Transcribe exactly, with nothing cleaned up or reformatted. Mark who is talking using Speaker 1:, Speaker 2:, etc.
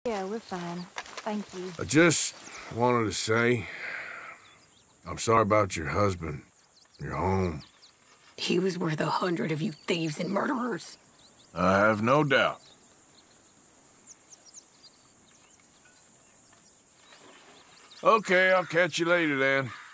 Speaker 1: Yeah, we're fine. Thank you.
Speaker 2: I just wanted to say, I'm sorry about your husband, your home.
Speaker 3: He was worth a hundred of you thieves and murderers.
Speaker 4: I have no doubt.
Speaker 2: Okay, I'll catch you later then.